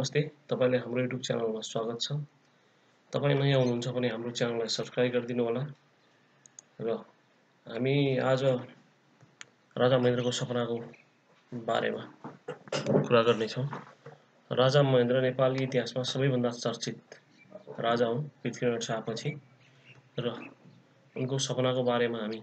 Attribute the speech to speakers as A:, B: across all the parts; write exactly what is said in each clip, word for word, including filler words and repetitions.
A: नमस्ते, तपाईलाई हाम्रो युट्युब च्यानलमा स्वागत छ। तपाईँ नयाँ हुनुहुन्छ भने हाम्रो च्यानललाई सब्स्क्राइब गरिदिनु होला। र हामी आज राजा महेन्द्रको सपनाको बारेमा कुरा गर्नेछौँ। राजा महेन्द्र नेपाली इतिहासमा सबैभन्दा चर्चित राजा हुन् पृथ्वीनारायण शाहपछि, र उनको सपनाको बारेमा हामी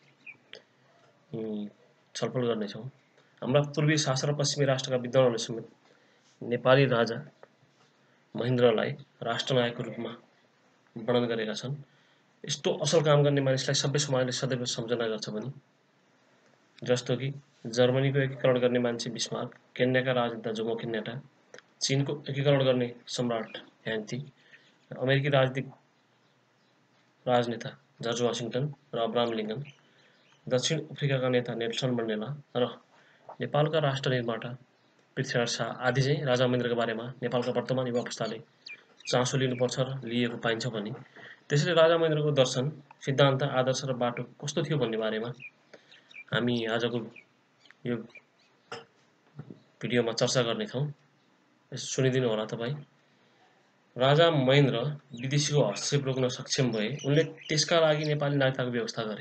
A: छलफल गर्नेछौँ। हाम्रा पूर्वी शासक र पश्चिमी राष्ट्रका विद्वानहरूले समेत नेपाली राजा महेन्द्रलाई राष्ट्रनायकको रूपमा वर्णन गरेका छन्। यस्तो असल काम गर्ने मानिसलाई सभ्य समाजले सदैव सम्झना गर्छ भने, जस्तो कि जर्मनीको एकीकरण गर्ने मान्छे बिस्मार्क, केन्याका राजनेता जोमो केन्याटा, चीनको एकीकरण गर्ने सम्राट ह्यान्ती, अमेरिकी राजनीतिक राजनेता जर्ज वाशिंटन र अब्राहम लिङ्कन, दक्षिण अफ्रिकाका नेता नेल्सन मण्डेला र नेपालका राष्ट्र निर्माता पृथ्वीनारायण शाह आदि चाहिँ राजा महेन्द्रका बारेमा नेपालका वर्तमान युवा पुस्ताले चासो लिनुपर्छ र लिएको पाइन्छ भने, त्यसैले राजा महेन्द्रको दर्शन, सिद्धान्त, आदर्श र बाटो कस्तो थियो भन्ने बारेमा हामी आजको यो भिडियोमा चर्चा गर्नेछौँ। सुनिदिनु होला तपाईँ। राजा महेन्द्र विदेशीको हस्तक्षेप रोक्न सक्षम भए उनले त्यसका लागि नेपाली नागरिकताको व्यवस्था गरे।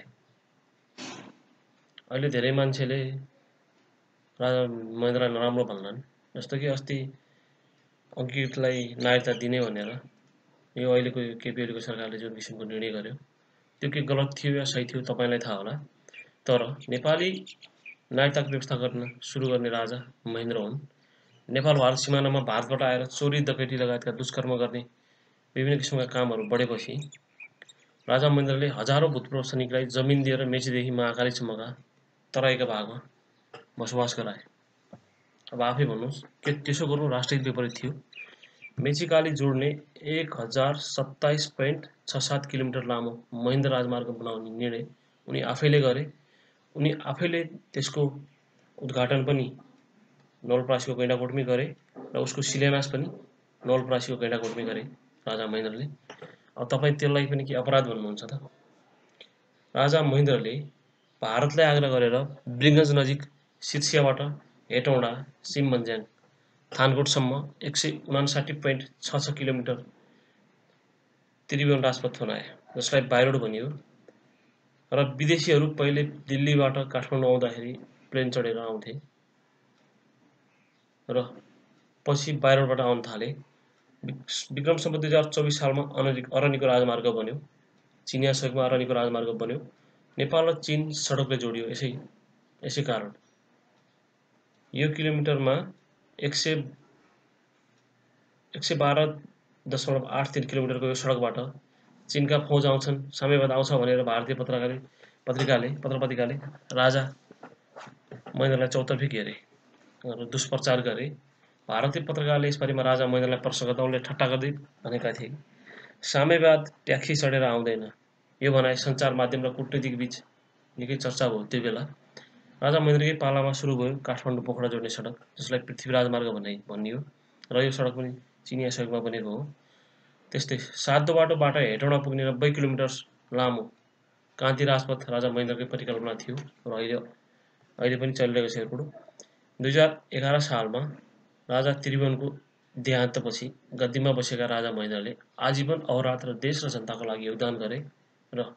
A: अहिले धेरै मान्छेले राजा महेन्द्रलाई नराम्रो भन्लान्, जस्तो कि अस्ति अङ्कितलाई नागरिकता दिने भनेर यो अहिलेको केपी ओलीको सरकारले जुन किसिमको निर्णय गर्यो त्यो के गलत थियो या सही थियो तपाईँलाई थाहा होला। तर नेपाली नागरिकताको व्यवस्था गर्न सुरु गर्ने राजा महेन्द्र हुन्। नेपाल भारत सिमानामा भारतबाट आएर चोरी डकैती लगायतका दुष्कर्म गर्ने विभिन्न किसिमका कामहरू बढेपछि राजा महेन्द्रले हजारौँ भूतपूर्व सैनिकलाई जमिन दिएर मेचीदेखि महाकालीसम्मका तराईका भागमा बसोबास गराए। अब आफै भन्नुहोस्, के त्यसो गर्नु राष्ट्रहित विपरीत थियो? मेचीकाली जोड्ने एक हजार सत्ताइस पोइन्ट छ सात किलोमिटर लामो महेन्द्र राजमार्ग बनाउने निर्णय उनी आफैले गरे। उनी आफैले त्यसको उद्घाटन पनि नवलपरासीको गैंडाकोटमै गरे र उसको शिलान्यास पनि नवलपरासीको गैंडाकोटमै गरे राजा महेन्द्रले। अब तपाईँ त्यसलाई पनि के अपराध भन्नुहुन्छ त? राजा महेन्द्रले भारतलाई आग्रह गरेर ब्रिगन्ज नजिक सिर्सियाबाट हेटौँडा, सिममन्ज्याङ, थानकोटसम्म एक सय उनासाठी पोइन्ट छ छ किलोमिटर त्रिभुवन राजपथ बनाए, जसलाई बाइरोड भनियो। र विदेशीहरू पहिले दिल्लीबाट काठमाडौँ आउँदाखेरि प्लेन चढेर आउँथे र पछि बाइरोडबाट आउन थाले। विक्रम सम्वत दुई हजार चौबिस सालमा अरनिको राजमार्ग बन्यो। चिनिया सहयोगमा अरनिको राजमार्ग बन्यो। नेपाल र चीन सडकले जोडियो। यसै यसै कारण यो किलोमिटरमा एक सय एक सय बाह्र दशमलव आठ तीन किलोमिटरको यो सडकबाट चीनका फौज आउँछन्, साम्यवाद आउँछ भनेर भारतीय पत्रकारले पत्रिकाले पत्रपत्रिकाले राजा महेन्द्रलाई चौतर्फी घेरे र दुष्प्रचार गरे। भारतीय पत्रकारले यसबारेमा राजा महेन्द्रलाई प्रश्न गर्दा उनले ठट्टा गर्दै भनेका थिए, साम्यवाद ट्याक्सी चढेर आउँदैन। यो भनाइ सञ्चार माध्यम र कूटनीतिक बीच निकै चर्चा भयो। त्यो बेला राजा महेन्द्रकै पालामा सुरु भयो काठमाडौँ पोखरा जोड्ने सडक, जसलाई पृथ्वी राजमार्ग भनाइ भनियो र यो सडक पनि चिनिया सहयोगमा बनेको हो। त्यस्तै सातो बाटोबाट हेटौँडा पुग्ने नब्बे किलोमिटर लामो कान्ति राजपथ राजा महेन्द्रकै परिकल्पना थियो र अहिले अहिले पनि चलिरहेको छ एयरपोर्ट। दुई हजार एघार सालमा राजा त्रिभुवनको देहान्तपछि गद्दीमा बसेका राजा महेन्द्रले आजीवन अहोरात्र देश र जनताको लागि योगदान गरे र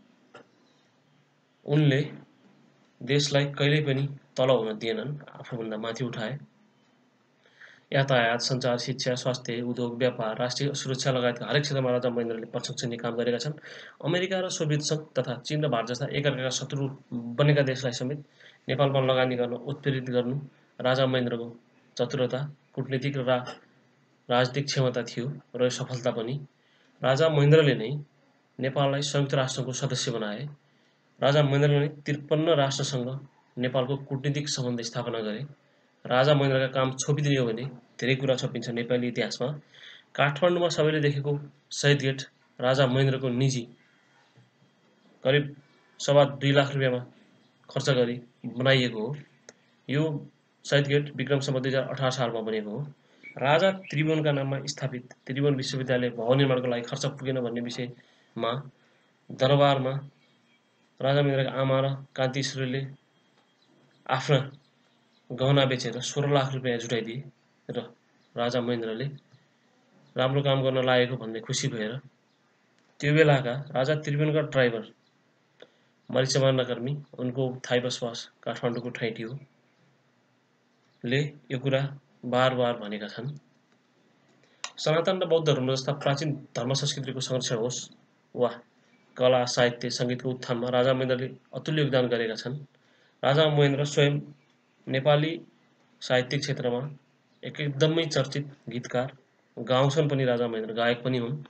A: उनले देशलाई कहिल्यै पनि तल हुन दिएनन्, आफूभन्दा माथि उठाए। यातायात, सञ्चार, शिक्षा, स्वास्थ्य, उद्योग, व्यापार, राष्ट्रिय सुरक्षा लगायतका हरेक क्षेत्रमा राजा महेन्द्रले प्रशंसनीय काम गरेका छन्। अमेरिका र सोभियत सङ्घ तथा चीन र भारत जस्ता एकअर्काका शत्रु बनेका देशलाई समेत नेपालमा लगानी गर्न उत्प्रेरित गर्नु राजा महेन्द्रको चतुरता, कूटनीतिक र राजनीतिक क्षमता थियो र यो सफलता पनि। राजा महेन्द्रले नै नेपाललाई संयुक्त राष्ट्रको सदस्य बनाए। राजा महेन्द्रले नै त्रिपन्न राष्ट्रसँग नेपालको कूटनीतिक सम्बन्ध स्थापना गरे। राजा महेन्द्रका काम छोपिदिने हो भने धेरै कुरा छोपिन्छ नेपाली इतिहासमा। काठमाडौँमा सबैले देखेको शहीद गेट राजा महेन्द्रको निजी करिब सवा दुई लाख रुपियाँमा खर्च गरी बनाइएको हो। यो शहीद गेट विक्रम सम्वत दुई हजार अठार सालमा बनेको हो। राजा त्रिभुवनका नाममा स्थापित त्रिभुवन विश्वविद्यालय भवन निर्माणको लागि खर्च पुगेन भन्ने विषयमा दरबारमा राजा महेन्द्रका आमा र कान्तिश्रीले आफ्ना गहना बेचेर सोह्र लाख रुपियाँ जुटाइदिए र राजा महेन्द्रले राम्रो काम गर्न लागेको भन्ने खुसी भएर त्यो बेलाका राजा त्रिभुवनका ड्राइभर मरिचमान नकर्मी, उनको थाई बसोबास काठमाडौँको ठाइटी हो, ले यो कुरा बार बार भनेका छन्। सनातन र बौद्ध धर्म जस्ता प्राचीन धर्म संस्कृतिको संरक्षण होस् वा कला साहित्य सङ्गीतको उत्थानमा राजा महेन्द्रले अतुल्य योगदान गरेका छन्। राजा महेन्द्र स्वयं नेपाली साहित्यिक क्षेत्रमा एक एकदमै चर्चित गीतकार, गाउँछन् पनि राजा महेन्द्र, गायक पनि हुन्।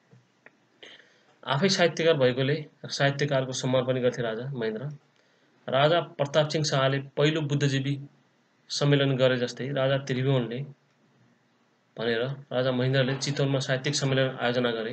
A: आफै साहित्यकार भएकोले साहित्यकारको सम्मान पनि गर्थे राजा महेन्द्र। राजा प्रताप सिंह शाहले पहिलो बुद्धिजीवी सम्मेलन गरे जस्तै राजा त्रिभुवनले भनेर राजा महेन्द्रले चितवनमा साहित्यिक सम्मेलन आयोजना गरे।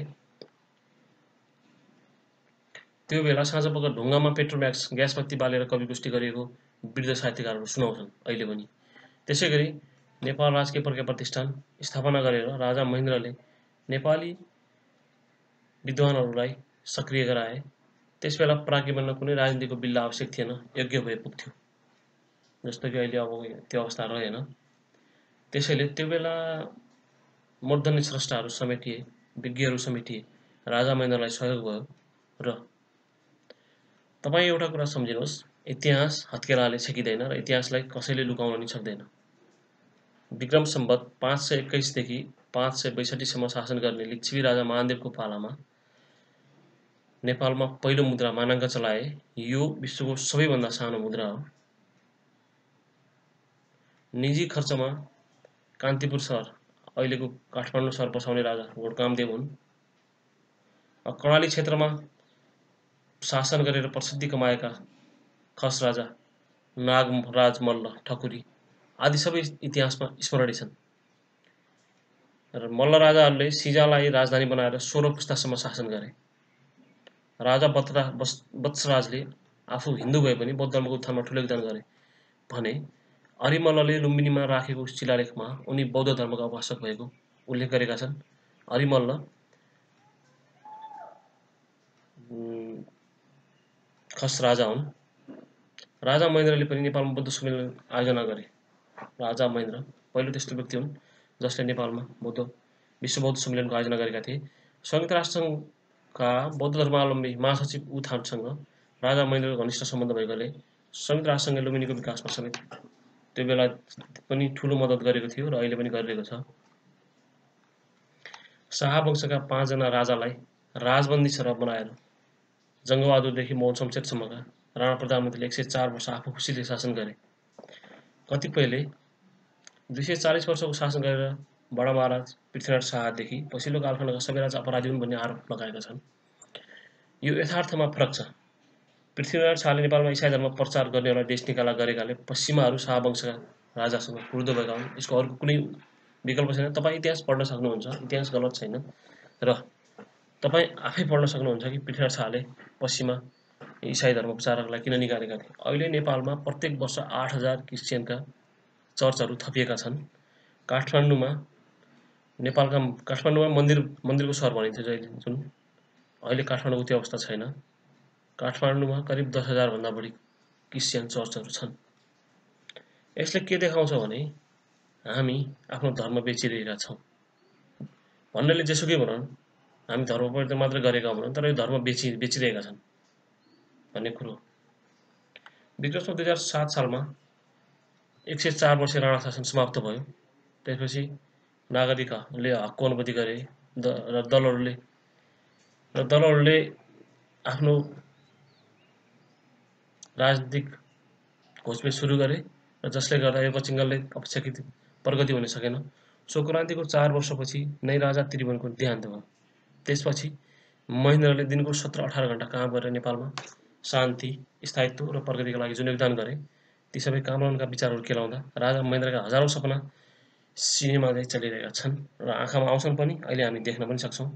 A: त्यो बेला साँझपख ढुङ्गामा पेट्रोम्याक्स ग्यास बत्ती बालेर कवि गोष्ठी गरिएको वृद्ध साहित्यकारहरू सुनाउँछन् अहिले पनि। त्यसै गरी नेपाल राजकीय प्रज्ञा प्रतिष्ठान स्थापना गरेर राजा महेन्द्रले नेपाली विद्वानहरूलाई सक्रिय गराए। त्यसबेला प्राज्ञ बन्न कुनै राजनीतिको बिल्ला आवश्यक थिएन, यज्ञ भए पुग्थ्यो, जस्तो कि अहिले अब त्यो अवस्था रहेन। त्यसैले त्यो बेला मूर्धन्य स्रष्टाहरू समेटिए, विज्ञहरू समेटिए, राजा महेन्द्रलाई सहयोग भयो। र तपाईँ एउटा कुरा सम्झिनुहोस्, इतिहास हत्केलाले छेकिँदैन र इतिहासलाई कसैले लुकाउन नि सक्दैन। विक्रम सम्वत पाँच सय एक्काइसदेखि पाँच सय बैसठीसम्म शासन गर्ने लिच्छवी राजा महादेवको पालामा नेपालमा पहिलो मुद्रा मानाङ्क चलाए। यो विश्वको सबैभन्दा सानो मुद्रा हो। निजी खर्चमा कान्तिपुर सहर, अहिलेको काठमाडौँ सहर बसाउने राजा घोडकामदेव हुन्। कर्णाली क्षेत्रमा शासन गरेर प्रसिद्धि कमाएका खस राजा नागराज मल्ल ठकुरी आदि सबै इतिहासमा स्मरणीय छन्। र मल्ल राजाहरूले सिजालाई राजधानी बनाएर सोह्र पुस्तासम्म शासन गरे। राजा वत्सराजले आफू हिन्दू भए पनि बौद्ध धर्मको उत्थानमा ठुलो योगदान गरे भने अरिमल्लले लुम्बिनीमा राखेको शिलालेखमा उनी बौद्ध धर्मका उपासक भएको उल्लेख गरेका छन्। अरिमल्ल खस राजा हुन्। राजा महेन्द्रले पनि नेपालमा बौद्ध सम्मेलन आयोजना गरे। राजा महेन्द्र पहिलो त्यस्तो व्यक्ति हुन् जसले नेपालमा बौद्ध विश्व बौद्ध सम्मेलनको आयोजना गरेका थिए। संयुक्त राष्ट्रसङ्घका बौद्ध धर्मावलम्बी महासचिव उथानसँग राजा महेन्द्रको घनिष्ठ सम्बन्ध भएकोले संयुक्त राष्ट्रसङ्घले लुम्बिनीको विकासमा समेत त्यो बेला पनि ठुलो मद्दत गरेको थियो र अहिले पनि गरिरहेको छ। शाह वंशका पाँचजना राजालाई राजबन्दी सरह बनाएर जङ्गबहादुरदेखि मोहन शमशेरसम्मका राणा प्रधानमन्त्रीले एक सय चार वर्ष आफू खुसीले शासन गरे। कतिपयले दुई सय चालिस वर्षको शासन गरेर बडा महाराज पृथ्वीनारायण शाहदेखि पछिल्लो कालखण्डका सबै राजा अपराधी हुन् भन्ने आरोप लगाएका छन्। यो यथार्थमा फरक छ। पृथ्वीनारायण शाहले नेपालमा इसाई धर्म प्रचार गर्नेहरूलाई देश निकाला गरेकाले पश्चिमाहरू शाह वंशका राजासँग क्रुद्ध भएका हुन्। यसको अर्को कुनै विकल्प छैन। तपाईँ इतिहास पढ्न सक्नुहुन्छ, इतिहास गलत छैन। र तपाईँ आफै पढ्न सक्नुहुन्छ कि पृथ्वीनारायण शाहले पश्चिमा इसाई धर्म प्रचारकलाई किन निकालेका थिए। अहिले नेपालमा प्रत्येक वर्ष आठ हजार क्रिस्चियनका चर्चहरू थपिएका छन्। काठमाडौँमा नेपालका काठमाडौँमा मन्दिर मन्दिरको सहर भनिन्थ्यो जहिले, जुन अहिले काठमाडौँको त्यो अवस्था छैन। काठमाडौँमा करिब दस हजार भन्दा बढी क्रिस्चियन चर्चहरू छन्। यसले के देखाउँछ भने हामी आफ्नो धर्म बेचिरहेका छौँ। भन्नेले जेसुकै भनौँ, हामी धर्म परिवर्तन मात्र गरेका होइनौँ, तर यो धर्म बेचि बेचिरहेका छन् भन्ने कुरो। विक्रम दुई हजार सात सालमा एक सय चार वर्ष राणा शासन समाप्त भयो। त्यसपछि नागरिकले हकको अनुभूति गरे र दलहरूले र दलहरूले आफ्नो राजनीतिक घोषपेच सुरु गरे र जसले गर्दा यो कचिङ्गलले अपेक्षाकृत प्रगति हुन सकेन। सो चार वर्षपछि नै राजा त्रिभुवनको देहान्त भयो। त्यसपछि महेन्द्रले दिनको सत्र अठार घण्टा काम गरेर नेपालमा शान्ति, स्थायित्व र प्रगतिका लागि जुन योगदान गरे, ती सबै कामरानका विचारहरू केलाउँदा राजा महेन्द्रका हजारौँ सपना सिनेमा चाहिँ चलिरहेका छन् र आँखामा आउँछन् पनि, अहिले हामी देख्न पनि सक्छौँ।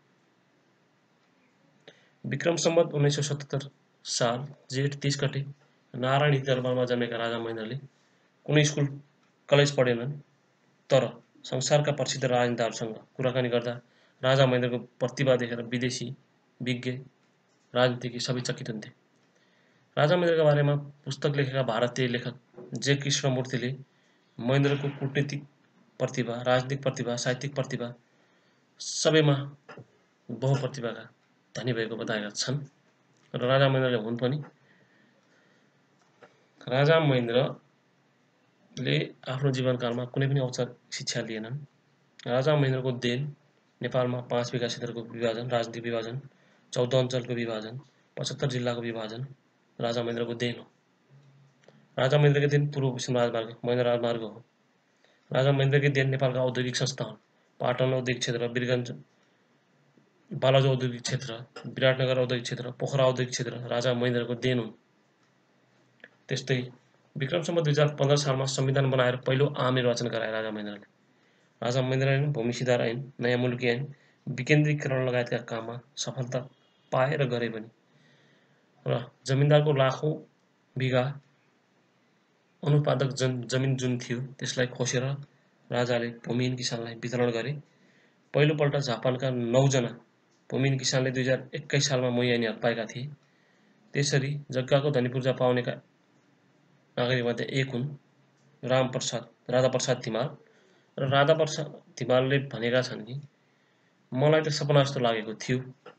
A: विक्रम सम्वत उन्नाइस सय सतहत्तर साल जेठ तीस गते नारायणी दरबारमा जन्मेका राजा महेन्द्रले कुनै स्कुल कलेज पढेनन्, तर संसारका प्रसिद्ध राजनेताहरूसँग कुराकानी गर्दा राजा महेन्द्रको प्रतिभा देखेर विदेशी विज्ञ राजनीतिज्ञ सबै चकित हुन्थे। राजा महेन्द्रका बारेमा पुस्तक लेखेका भारतीय लेखक जे कृष्णमूर्तिले महेन्द्रको कूटनीतिक प्रतिभा, राजनीतिक प्रतिभा, साहित्यिक प्रतिभा सबैमा बहुप्रतिभाका धनी भएको बताएका छन् र राजा महेन्द्रले हुन् पनि। राजा महेन्द्रले आफ्नो जीवनकालमा कुनै पनि औपचारिक शिक्षा लिएनन्। राजा महेन्द्रको देन नेपालमा पाँच विकास क्षेत्रको विभाजन, राजनीतिक विभाजन, चौध अञ्चलको विभाजन, पचहत्तर जिल्लाको विभाजन राजा महेन्द्रको देन हो। राजा महेन्द्रकै देन पूर्व पश्चिम राजमार्ग, महेन्द्र राजमार्ग हो। राजा महेन्द्रकै देन नेपालका औद्योगिक संस्थान, पाटन औद्योगिक क्षेत्र, वीरगञ्ज बालाजु औद्योगिक क्षेत्र, विराटनगर औद्योगिक क्षेत्र, पोखरा औद्योगिक क्षेत्र राजा महेन्द्रको देन हुन्। त्यस्तै विक्रम सम्वत दुई हजार पन्ध्र सालमा संविधान बनाएर पहिलो आम निर्वाचन गराए राजा महेन्द्रले। राजा महेन्द्रले भूमि सुधार ऐन, नयाँ मुलुकी ऐन, विकेन्द्रीकरण लगायतका काममा सफलता पाए र गरे पनि। र जमिनदारको लाखौँ बिघा अनुत्पादक जन जमिन जुन थियो त्यसलाई खोसेर राजाले भूमिहीन किसानलाई वितरण गरे। पहिलोपल्ट जापानका नौजना भूमिहीन किसानले दुई हजार एक्काइस सालमा मोही ऐनी हक पाएका थिए। त्यसरी जग्गाको धनी पूर्जा पाउनेका नागरिकमध्ये एक हुन् रामप्रसाद राधा प्रसाद धिमाल। र राधा प्रसाद धिमालले भनेका छन् कि मलाई त सपना जस्तो लागेको थियो,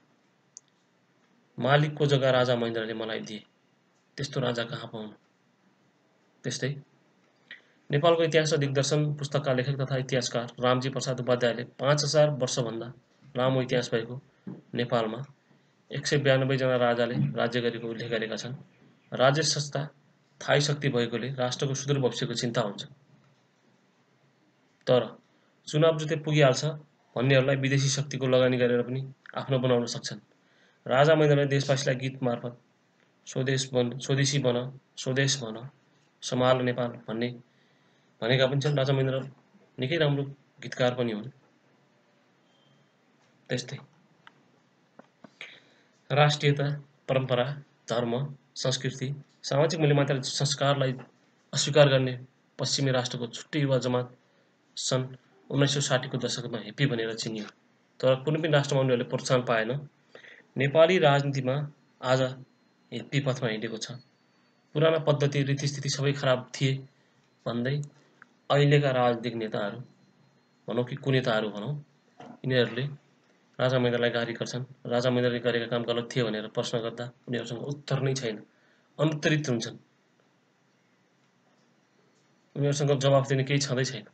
A: मालिकको जग्गा राजा महेन्द्रले मलाई दिए, त्यस्तो राजा कहाँ पाउनु। त्यस्तै नेपालको इतिहास र दिग्दर्शन पुस्तकका लेखक तथा इतिहासकार रामजी प्रसाद उपाध्यायले पाँच हजार वर्षभन्दा लामो इतिहास भएको नेपालमा एक सय बयानब्बे जना राजाले राज्य गरेको उल्लेख गरेका छन्। राज्य संस्था थाहै शक्ति भएकोले राष्ट्रको सुदूर भविष्यको चिन्ता हुन्छ। तर चुनाव जुते पुगिहाल्छ भन्नेहरूलाई विदेशी शक्तिको लगानी गरेर पनि आफ्नो बनाउन सक्छन्। राजा महेन्द्रले देशवासीलाई गीत मार्फत स्वदेश बन स्वदेशी बन, स्वदेश भन, सम्हाल नेपाल भन्ने भनेका पनि छन्। राजा महेन्द्र निकै राम्रो गीतकार पनि हुन्। त्यस्तै राष्ट्रियता, परम्परा, धर्म, संस्कृति, सामाजिक मूल्यमान्यता र संस्कारलाई अस्वीकार गर्ने पश्चिमी राष्ट्रको छुट्टै युवा जमात सन् उन्नाइस सौ साठीको दशकमा हेप्पी भनेर चिनियो। तर कुनै पनि राष्ट्रमा उनीहरूले प्रोत्साहन पाएन। नेपाली राजनीतिमा आज हेप्पी पथमा हिँडेको छ। पुराना पद्धति, रीतिस्थिति सबै खराब थिए भन्दै अहिलेका राजनीतिक नेताहरू भनौँ कि कुनेताहरू भनौँ, यिनीहरूले राजा महेन्द्रलाई गाली गर्छन्। राजा महेन्द्रले गरेका काम गलत थियो भनेर प्रश्न गर्दा उनीहरूसँग उत्तर नै छैन, अनुत्तरित हुन्छन्। उनीहरूसँग जवाफ दिने केही छँदै छैन।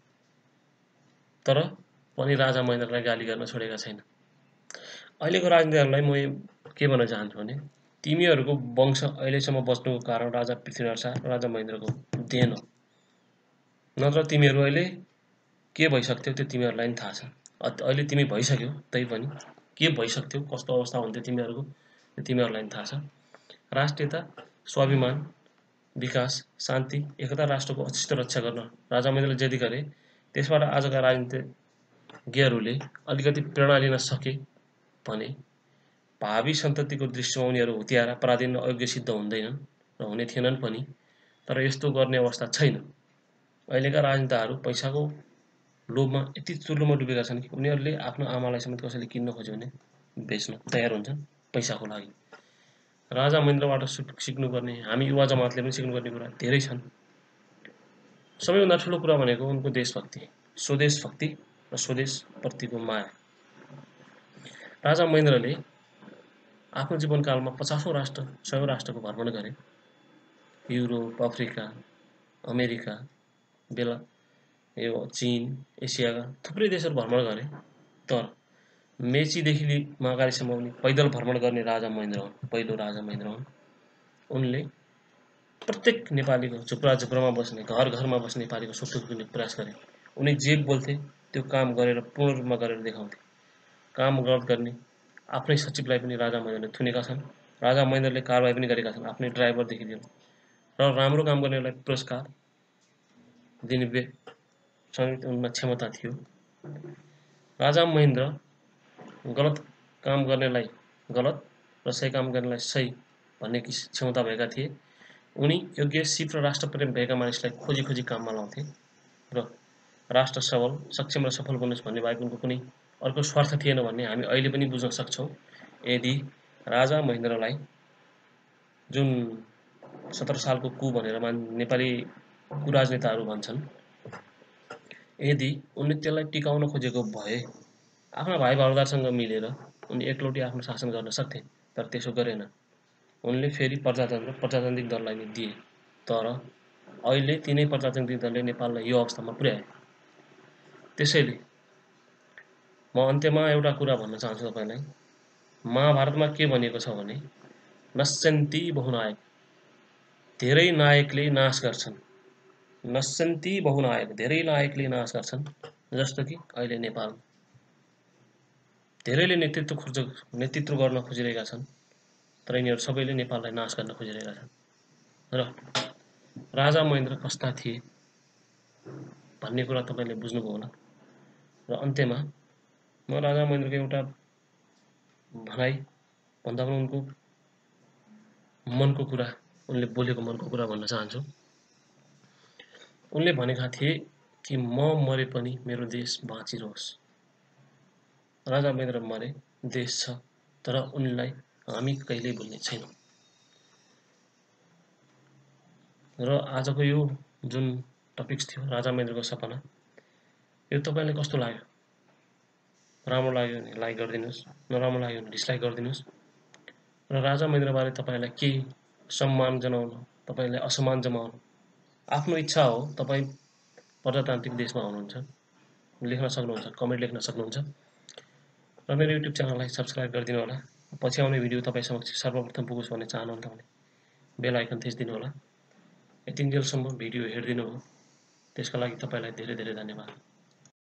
A: तर पनि राजा महेन्द्रलाई गाली गर्न छोडेका छैन। अहिलेको राजनीतिहरूलाई म के भन्न चाहन्छु भने तिमीहरूको वंश अहिलेसम्म बच्नुको कारण राजा पृथ्वीनारायण शाह, राजा महेन्द्रको देन हो। नत्र तिमीहरू अहिले के भइसक्थ्यौ त्यो तिमीहरूलाई नि थाहा छ। अहिले तिमी भइसक्यौ, तै पनि के भइसक्थ्यौ, कस्तो अवस्था हुन्थ्यो तिमीहरूको त्यो तिमीहरूलाई नि थाहा छ। राष्ट्रियता, स्वाभिमान, विकास, शान्ति, एकता, राष्ट्रको अचिष्ट रक्षा गर्न राजा महेन्द्रले जति गरे त्यसबाट आजका राजनीतिज्ञहरूले अलिकति प्रेरणा लिन सके भने भावी सन्ततिको दृष्टिमा उनीहरू हुतियारा, पराधीन र अयोग्य सिद्ध हुँदैनन् र हुने थिएनन् पनि। तर यस्तो गर्ने अवस्था छैन। अहिलेका राजनेताहरू पैसाको लोभमा यति चुर्लुमा डुबेका छन् कि उनीहरूले आफ्नो आमालाई समेत कसैले किन्न खोज्यो भने बेच्न तयार हुन्छन् पैसाको लागि। राजा महेन्द्रबाट सिक्नुपर्ने, हामी युवा जमातले पनि सिक्नुपर्ने कुरा धेरै छन्। सबैभन्दा ठुलो कुरा भनेको उनको देशभक्ति, स्वदेश भक्ति र स्वदेशप्रतिको माया। राजा महेन्द्रले आफ्नो जीवनकालमा पचासौँ राष्ट्र, सयौँ राष्ट्रको भ्रमण गरे। युरोप, अफ्रिका, अमेरिका, बेला यो चीन, एसियाका थुप्रै देशहरू भ्रमण गरे। तर मेचीदेखि महाकालीसम्म उनी पैदल भ्रमण गर्ने राजा महेन्द्र हुन्, पहिलो राजा महेन्द्र हुन्। उनले प्रत्येक नेपालीको झुप्रा झुप्रामा बस्ने, घर घरमा बस्ने नेपालीको सुख दुःख बुझ्ने प्रयास गरे। उनी जे बोल्थे त्यो काम गरेर पूर्ण रूपमा गरेर देखाउँथे। काम गलत गर्ने आफ्नै सचिवलाई पनि राजा महेन्द्रले थुनेका छन्। राजा महेन्द्रले कारबाही पनि गरेका छन्, आफ्नै ड्राइभरदेखि लिएर। र राम्रो काम गर्नेलाई पुरस्कार दिने समेत उनमा क्षमता थियो। राजा महेन्द्र गलत काम गर्नेलाई गलत र सही काम गर्नेलाई सही भन्ने क्षमता भएका थिए। उनी योग्य, सिप र राष्ट्रप्रेम भएका मानिसलाई खोजी खोजी काममा लाउँथे र राष्ट्र सबल, सक्षम र सफल बन्योस् भन्ने बाहेक उनको कुनै अर्को स्वार्थ थिएन भन्ने हामी अहिले पनि बुझ्न सक्छौँ। यदि राजा महेन्द्रलाई जुन सत्र सालको कु भनेर मान नेपाली कुराजनेताहरू भन्छन्, यदि उनले त्यसलाई टिकाउन खोजेको भए आफ्ना भाइ भौदारसँग मिलेर उनी एकलौटी आफ्नो शासन गर्न सक्थे, तर त्यसो गरेन। उनले फेरि प्रजातन्त्र प्रजातान्त्रिक दललाई नै दिए, तर अहिले तिनै प्रजातान्त्रिक दलले नेपाललाई यो अवस्थामा पुर्याए। त्यसैले म अन्त्यमा एउटा कुरा भन्न चाहन्छु तपाईलाई, महाभारतमा के भनिएको छ भने नश्यन्ति बहुनायक, धेरै नायकले नाश गर्छन्। नश्यन्ति बहुनायक, धेरै नायकले नाश गर्छन्। जस्तो कि अहिले नेपाल, धेरैले नेतृत्व खोज नेतृत्व गर्न खोजिरहेका छन्, तर यिनीहरू सबैले नेपाललाई नाश गर्न खोजिरहेका छन्। र राजा महेन्द्र कस्ता थिए भन्ने कुरा तपाईले बुझ्नुभयो होला। र अन्त्यमा म राजा महेन्द्रको एउटा भनाइ भन्दा पनि उनको मनको कुरा, उनले बोलेको मनको कुरा भन्न चाहन्छु। उनले भनेका थिए कि म मरे पनि मेरो देश बाँचिरहोस्। राजा महेन्द्र मरे, देश छ, तर उनलाई हामी कहिल्यै भुल्ने छैनौँ। र आजको यो जुन टपिक्स थियो राजा महेन्द्रको सपना, यो तपाईलाई कस्तो लाग्यो? राम्रो लाग्यो भने लाइक गरिदिनुहोस्, नराम्रो लाग्यो भने डिसलाइक गरिदिनुहोस्। र राजा महेन्द्रबारे तपाईलाई के सम्मान जनाउनु, तपाईलाई असम्मान जनाउनु आफ्नो इच्छा हो। तपाईँ प्रजातान्त्रिक देशमा हुनुहुन्छ, लेख्न सक्नुहुन्छ, कमेन्ट लेख्न सक्नुहुन्छ। र मेरो युट्युब च्यानललाई सब्सक्राइब गरिदिनु होला। पछि आउने भिडियो तपाईँ समक्ष सर्वप्रथम पुगोस् भन्ने चाहनुहुन्छ भने बेल आइकन थिचिदिनु होला। यतिन्जेलसम्म भिडियो हेरिदिनु भयो त्यसका लागि तपाईलाई धेरै धेरै धन्यवाद।